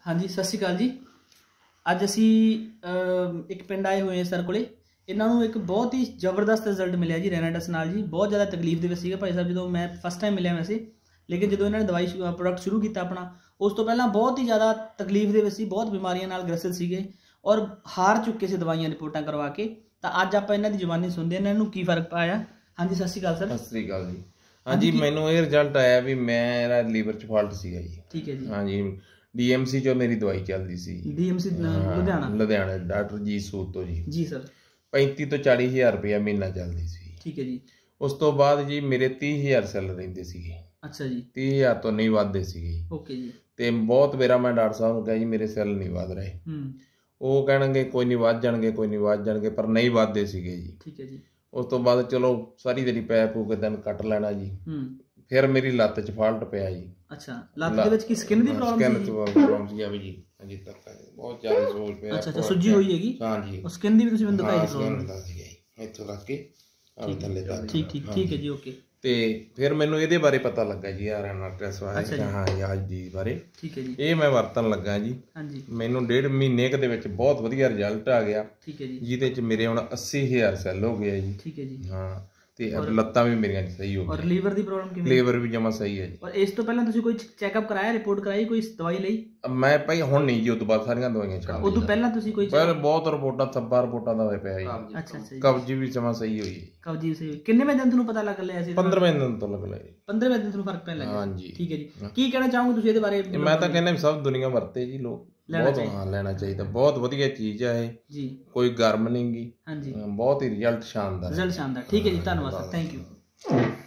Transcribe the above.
हाँ जी, सत श्री अकाल जी। अज असी एक पिंड आए हुए हैं सर को। इन्हों एक बहुत ही जबरदस्त रिजल्ट मिले जी रेनाडस नाल जी। बहुत ज़्यादा तकलीफ दे विच भाई साहब जो मैं फस्ट टाइम मिले वैसे, लेकिन जो इन्होंने दवाई प्रोडक्ट शुरू किया अपना उस तो पहला बहुत ही ज़्यादा तकलीफ दे विच बहुत बीमारियों नाल ग्रसित सीगे और हार चुके से दवाइयां रिपोर्टां करवा के। तो अज आप इन्हों की जबानी सुनते हैं इन्हों की फर्क पाया। हाँ जी, सत श्री अकाल सर। सत श्री अकाल जी। हाँ जी, मैनू ये रिजल्ट आया भी मेरा लीवर च फॉल्ट सीगा जी। ठीक है जी। हाँ जी, डीएमसी चो मेरी दवाई चलती सी। डीएमसी लुधियाना? लुधियाना डॉक्टर जी सूद तो जी। जी सर। 35 तो 40 हज़ार रुपया महीना चलती सी। ठीक है जी। उस तो बाद जी मेरे 30 हज़ार सैल रहिंदे सीगे। अच्छा जी। 30 हज़ार तो नहीं वधदे सीगे। ओके जी। ते बहुत मेरा मैं डॉक्टर साहब नूं कहा जी मेरे सैल नहीं वध रहे। वो कहणगे कोई नहीं वध जाणगे, कोई नहीं वध जाणगे, पर नहीं वधदे सीगे जी। ठीक है जी। उस तो बाद चलो सारी दिहाड़ी पै पू के दिन कट लेना जी। फिर मेरी लत्त च फॉल्ट पिया जी। अच्छा, लत्त दे विच की स्किन दी प्रॉब्लम सी? स्किन च प्रॉब्लम सी अभी जी। अजी तक बहुत ज्यादा सोच पिया। अच्छा, सुजी हुई हैगी? हां जी। और स्किन दी भी तुसी मैनूं दिखाई प्रॉब्लम दा सी जी। इत्थों लग के आ थल्ले तक। ठीक है जी। ओके। ਤੇ ਫਿਰ ਮੈਨੂੰ ਇਹਦੇ ਬਾਰੇ ਪਤਾ ਲੱਗਾ ਜੀ ਰੈਨਾਡਸ ਬਾਰੇ। ਹਾਂ ਯਾਜ ਦੀ ਬਾਰੇ। ਠੀਕ ਹੈ ਜੀ। ਇਹ ਮੈਂ ਵਰਤਣ ਲੱਗਾ ਜੀ। ਹਾਂਜੀ। ਮੈਨੂੰ 1.5 ਮਹੀਨੇ ਦੇ ਵਿੱਚ ਬਹੁਤ ਵਧੀਆ ਰਿਜ਼ਲਟ ਆ ਗਿਆ। ਠੀਕ ਹੈ ਜੀ। ਜਿਹਦੇ ਚ ਮੇਰੇ ਹੁਣ 80000 ਸੈੱਲ ਹੋ ਗਏ ਜੀ। ਠੀਕ ਹੈ ਜੀ। ਹਾਂ ਤੇ ਲੱਤਾਂ ਵੀ ਮੇਰੀਆਂ ਸਹੀ ਹੋ ਗਈਆਂ। ਔਰ ਲੀਵਰ ਦੀ ਪ੍ਰੋਬਲਮ ਕਿਵੇਂ? ਲੀਵਰ ਵੀ ਜਮਾ ਸਹੀ ਹੈ ਜੀ। ਔਰ ਇਸ ਤੋਂ ਪਹਿਲਾਂ ਤੁਸੀਂ ਕੋਈ ਚੈੱਕਅਪ ਕਰਾਇਆ, ਰਿਪੋਰਟ ਕਰਾਈ, ਕੋਈ ਦਵਾਈ ਲਈ? ਮੈਂ ਭਾਈ ਹੁਣ ਨਹੀਂ ਜੀ, ਉਸ ਤੋਂ ਬਾਅਦ ਸਾਰੀਆਂ ਦਵਾਈਆਂ ਛੱਡ ਦਿੱਤੀਆਂ। ਉਸ ਤੋਂ ਪਹਿਲਾਂ ਤੁਸੀਂ ਕੋਈ? ਪਹਿਲਾਂ ਬਹੁਤ ਰਿਪੋਰਟਾਂ, ਸੱਬਾ ਰਿਪੋਰਟਾਂ ਦਾ ਹੋਇਆ ਪਿਆ ਜੀ। ਅੱਛਾ ਅੱਛਾ ਜੀ। ਕਬਜ਼ ਵੀ ਜਮਾ ਸਹੀ ਹੋਈ। ਕਬਜ਼ ਸਹੀ ਹੋਈ। ਕਿੰਨੇ ਦਿਨ ਤੁਹਾਨੂੰ ਪਤਾ ਲੱਗ ਲਿਆ ਸੀ? 15ਵੇਂ ਦਿਨ ਤੋਂ ਲੱਗ ਲਿਆ ਜੀ। 15ਵੇਂ ਦਿਨ ਤੁਹਾਨੂੰ ਫਰਕ ਪੈਣ ਲੱਗਾ? ਹਾਂਜੀ। ਠੀਕ ਹੈ ਜੀ। ਕੀ ਕਹਿਣਾ ਚਾਹੋਗੇ ਤੁਸੀਂ ਇਹਦੇ ਬਾਰੇ? ਮੈਂ ਤਾਂ ਕਹਿੰਦਾ ਸਭ ਦੁਨੀਆ ਵਰਤੇ ਜੀ, ਲੋਕ ਬਹੁਤ ਲੈਣਾ ਚਾਹੀਦਾ। ਬਹੁਤ ਵਧੀਆ ਚੀਜ਼ ਆ ਇਹ ਜੀ। ਕੋਈ ਗਰਮ ਨਹੀਂ ਗੀ। ਹਾਂਜੀ। ਬਹੁਤ ਹੀ ਰਿਜ਼ਲਟ ਸ਼ਾਨਦਾਰ। ਠੀਕ ਹੈ ਜੀ, ਧੰਨਵਾਦ ਸਰ, ਥੈਂਕ ਯੂ।